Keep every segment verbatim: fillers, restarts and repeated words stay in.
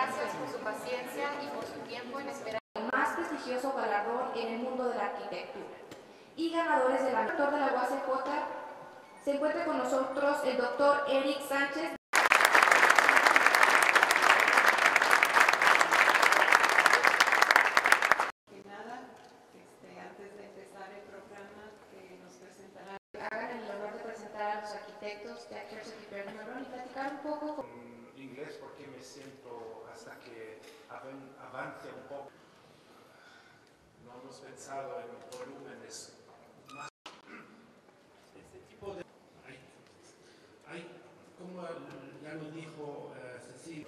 gracias por su paciencia y por su tiempo en esperar el más prestigioso galardón en el mundo de la arquitectura. Y ganadores del actor de la U A C J, se encuentra con nosotros el doctor Eric Sánchez. Que nada, este, antes de empezar el programa, que nos presentará. Hagan el honor de presentar a los arquitectos de Actors of the Burning Marrón y platicar un poco con inglés porque me siento hasta que avance un poco. No hemos pensado en volúmenes más. Este tipo de... Ay, ay, como ya lo dijo uh, Cecilia.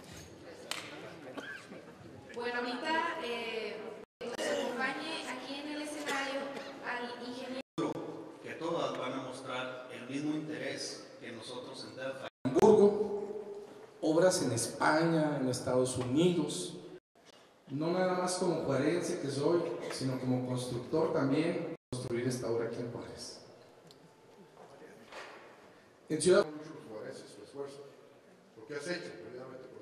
Bueno, ahorita eh, nos acompañe aquí en el escenario al ingeniero. Que todas van a mostrar el mismo interés que nosotros en Delphi. Hamburgo, obras en España, en Estados Unidos, no nada más como juarense que soy, sino como constructor también, construir esta obra aquí en Juárez. En Ciudad mucho los juarenses, su esfuerzo, lo que has hecho, previamente.